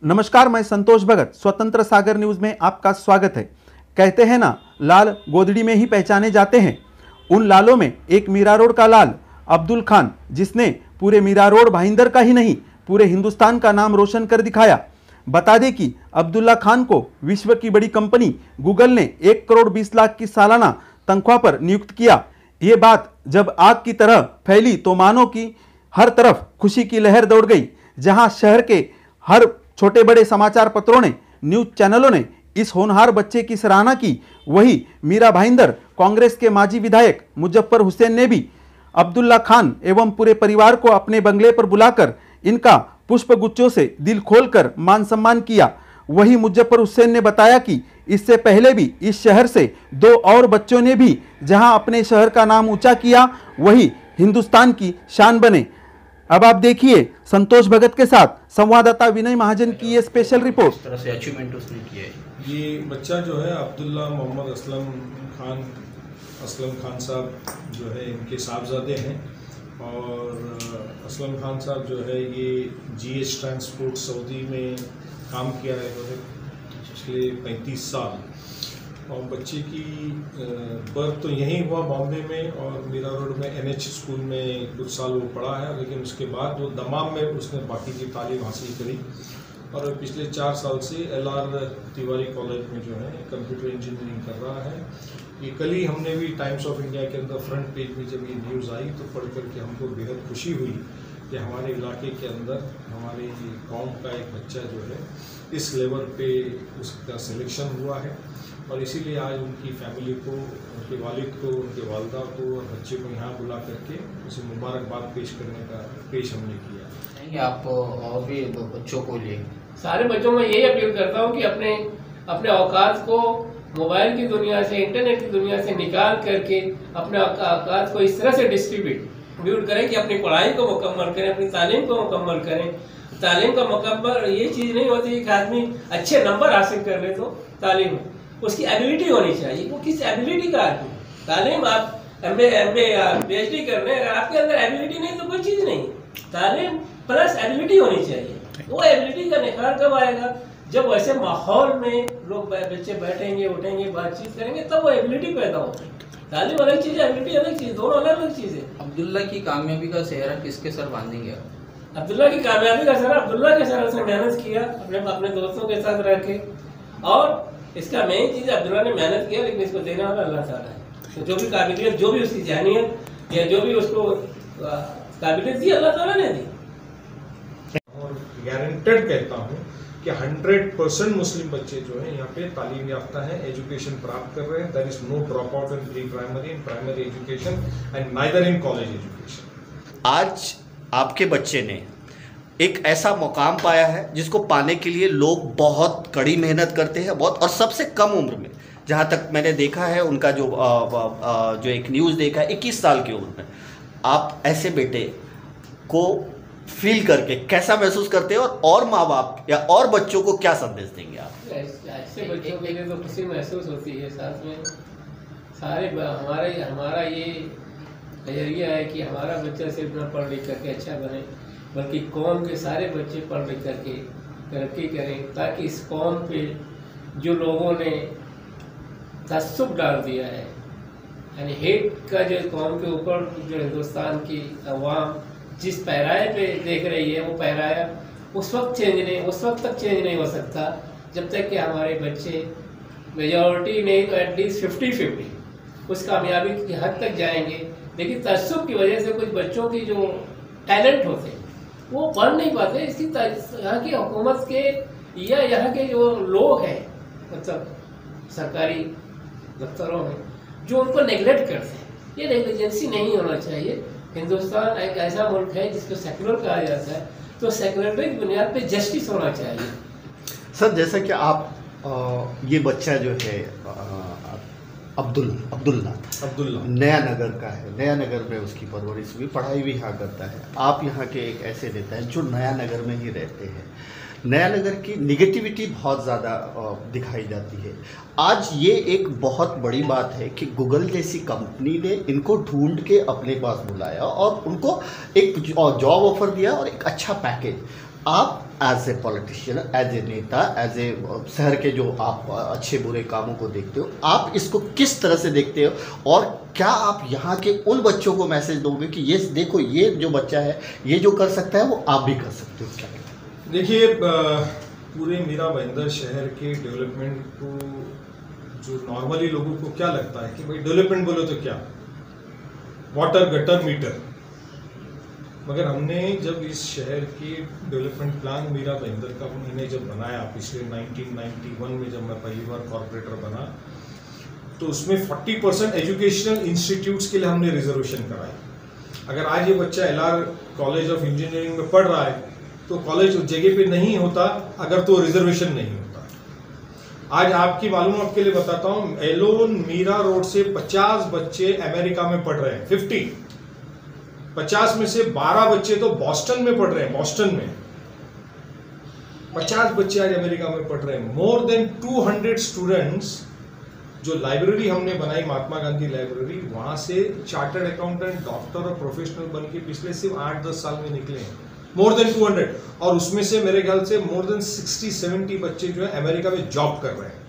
नमस्कार, मैं संतोष भगत स्वतंत्र सागर न्यूज में आपका स्वागत है। कहते हैं ना, लाल गोदड़ी में ही पहचाने जाते हैं। उन लालों में एक मीरा रोड का लाल अब्दुल खान, जिसने पूरे मीरा रोड भाईंदर का ही नहीं पूरे हिंदुस्तान का नाम रोशन कर दिखाया। बता दें कि अब्दुल्ला खान को विश्व की बड़ी कंपनी गूगल ने 1 करोड़ 20 लाख की सालाना तनख्वाह पर नियुक्त किया। ये बात जब आग की तरह फैली तो मानो कि हर तरफ खुशी की लहर दौड़ गई। जहां शहर के हर छोटे बड़े समाचार पत्रों ने, न्यूज चैनलों ने इस होनहार बच्चे की सराहना की, वही मीरा भाईंदर कांग्रेस के माजी विधायक मुजफ्फर हुसैन ने भी अब्दुल्ला खान एवं पूरे परिवार को अपने बंगले पर बुलाकर इनका पुष्प गुच्छों से दिल खोलकर मान सम्मान किया। वही मुजफ्फर हुसैन ने बताया कि इससे पहले भी इस शहर से 2 और बच्चों ने भी जहां अपने शहर का नाम ऊंचा किया, वही हिंदुस्तान की शान बने। अब आप देखिए संतोष भगत के साथ संवाददाता विनय महाजन की ये स्पेशल रिपोर्ट। इस तरह से अचीवमेंट उसने किया है। ये बच्चा जो है अब्दुल्ला मोहम्मद असलम खान साहब जो है इनके साहबजादे हैं। और असलम खान साहब जो है ये GH ट्रांसपोर्ट सऊदी में काम किया है पिछले 35 साल। और बच्चे की बर्थ तो यहीं हुआ बॉम्बे में, और मीरा रोड में NH स्कूल में कुछ साल वो पढ़ा है, लेकिन उसके बाद वो दमाम में उसने बाकी की तालीम हासिल करी। और पिछले 4 साल से LR तिवारी कॉलेज में जो है कंप्यूटर इंजीनियरिंग कर रहा है। ये कल ही हमने भी टाइम्स ऑफ इंडिया के अंदर फ्रंट पेज में जब ये न्यूज़ आई तो पढ़ करके हमको बेहद खुशी हुई कि हमारे इलाके के अंदर हमारे कौम का एक बच्चा जो है इस लेवल पे उसका सिलेक्शन हुआ है। और इसीलिए आज उनकी फैमिली को, उनके वालिद को, उनके वालदा को और बच्चे को यहाँ बुला करके उसे मुबारकबाद पेश करने का हमने किया। आप और भी बच्चों को लिए सारे बच्चों में यही अपील करता हूँ कि अपने औकात को मोबाइल की दुनिया से, इंटरनेट की दुनिया से निकाल करके अपने औकात को इस तरह से डिस्ट्रीब्यूट करें कि अपनी पढ़ाई को मुकम्मल करें, अपनी तालीम को मुकम्मल करें। तालीम का मुकम्मल ये चीज़ नहीं होती कि आदमी अच्छे नंबर हासिल कर ले तो तालीम, उसकी एबिलिटी होनी चाहिए। वो किस एबिलिटी का आदमी, तालीम आप MA PhD कर रहे हैं, अगर आपके अंदर एबिलिटी नहीं तो कोई चीज़ नहीं। तालीम प्लस एबिलिटी होनी चाहिए। वो एबिलिटी का निखार कब आएगा? जब वैसे माहौल में लोग बच्चे बैठेंगे, उठेंगे, बातचीत करेंगे, तब वो एबिलिटी पैदा होगी। तालीम अलग चीज़ है, एबिलिटी अलग चीज़, दोनों अलग अलग चीज़ है। अब्दुल्ला की कामयाबी का सेहरा किसके सर बांधेंगे? अब्दुल्ला की कामयाबी का सर अब्दुल्ला के सर उसने मेहनत किया, अपने दोस्तों के साथ रह के। और इसका मेन चीज़ अब्दुल्ला ने मेहनत किया, लेकिन इसको देने वाला अल्लाह ताला है। तो जो भी काबिलियत, जो भी उसकी जहनियत या जो भी उसको काबिलियत दी, अल्लाह ताला ने दी। और गारंटेड कहता हूँ कि 100% मुस्लिम बच्चे जो हैं यहाँ पे तालीम याफ्ता हैं, एजुकेशन प्राप्त कर रहे हैं। There is no drop out in pre primary, in primary education and neither in college education. आज आपके बच्चे ने एक ऐसा मुकाम पाया है जिसको पाने के लिए लोग बहुत कड़ी मेहनत करते हैं, बहुत, और सबसे कम उम्र में, जहाँ तक मैंने देखा है उनका जो एक न्यूज़ देखा है 21 साल की उम्र में। आप ऐसे बेटे को फील करके कैसा महसूस करते हैं, और माँ बाप या और बच्चों को क्या संदेश देंगे आप? ऐसे बच्चों के लिए तो खुशी महसूस होती है। साथ में सारे हमारा ये नजरिया है कि हमारा बच्चा सिर्फ न पढ़ लिख करके अच्छा बने, बल्कि कौम के सारे बच्चे पढ़ लिख करके तरक्की करें, ताकि इस कौम पे जो लोगों ने तसुब डाल दिया है, यानी हेट का जो कौम के ऊपर जो हिंदुस्तान की अवाम जिस पैराए पे देख रही है, वो पैराया उस वक्त तक चेंज नहीं हो सकता जब तक कि हमारे बच्चे मेजॉरिटी नहीं तो एटलीस्ट 50-50 उस कामयाबी की हद तक जाएंगे। लेकिन तसुब की वजह से कुछ बच्चों की जो टैलेंट होते हैं वो पढ़ नहीं पाते। इसकी यहाँ की हुकूमत के या यहाँ के जो लोग हैं, मतलब सरकारी दफ्तरों में, जो उनको नेगलेक्ट करते हैं। ये नेग्लिजेंसी नहीं होना चाहिए। हिंदुस्तान एक ऐसा मुल्क है जिसको सेकुलर कहा जाता है, तो सेकुलर की बुनियाद पे जस्टिस होना चाहिए। सर, जैसा कि आप ये बच्चा जो है अब्दुल्ला नया नगर का है, नया नगर में उसकी परवरिश हुई, पढ़ाई भी यहाँ करता है। आप यहाँ के एक ऐसे नेता हैं जो नया नगर में ही रहते हैं। नया नगर की निगेटिविटी बहुत ज़्यादा दिखाई जाती है। आज ये एक बहुत बड़ी बात है कि गूगल जैसी कंपनी ने इनको ढूंढ के अपने पास बुलाया और उनको एक जॉब ऑफर दिया और एक अच्छा पैकेज। आप as a politician, as a नेता, एज ए शहर के जो आप अच्छे बुरे कामों को देखते हो, आप इसको किस तरह से देखते हो और क्या आप यहाँ के उन बच्चों को मैसेज दोगे कि ये देखो, ये जो बच्चा है ये जो कर सकता है वो आप भी कर सकते हो? क्या देखिए, पूरे मीरा भाईंदर शहर के डेवलपमेंट को जो नॉर्मली लोगों को क्या लगता है कि भाई डेवलपमेंट बोलो तो क्या, वाटर गटर मीटर, मगर हमने जब इस शहर की डेवलपमेंट प्लान मीरा भाईंदर का मैंने जब बनाया पिछले 1991 में, जब मैं पहली बार कॉर्पोरेटर बना, तो उसमें 40% एजुकेशनल इंस्टीट्यूट्स के लिए हमने रिजर्वेशन कराई। अगर आज ये बच्चा LR कॉलेज ऑफ इंजीनियरिंग में पढ़ रहा है तो कॉलेज उस जगह पे नहीं होता अगर तो रिजर्वेशन नहीं होता। आज आपकी मालूमात के लिए बताता हूँ, एलोन मीरा रोड से 50 बच्चे अमेरिका में पढ़ रहे हैं। 50 में से 12 बच्चे तो बॉस्टन में पढ़ रहे हैं। बॉस्टन में 50 बच्चे आज अमेरिका में पढ़ रहे हैं। मोर देन 200 स्टूडेंट्स, जो लाइब्रेरी हमने बनाई महात्मा गांधी लाइब्रेरी, वहां से चार्टर्ड अकाउंटेंट, डॉक्टर और प्रोफेशनल बन के पिछले सिर्फ 8-10 साल में निकले हैं। मोर देन 200, और उसमें से मेरे ख्याल से मोर देन 60-70 बच्चे जो है अमेरिका में जॉब कर रहे हैं।